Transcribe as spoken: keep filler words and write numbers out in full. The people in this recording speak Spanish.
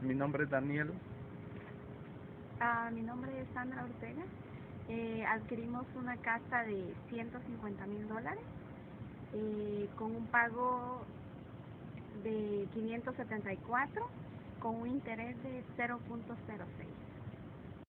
mi nombre es Daniel. Ah, mi nombre es Sandra Ortega. Eh, adquirimos una casa de ciento cincuenta mil dólares eh, con un pago de quinientos setenta y cuatro con un interés de cero punto cero seis.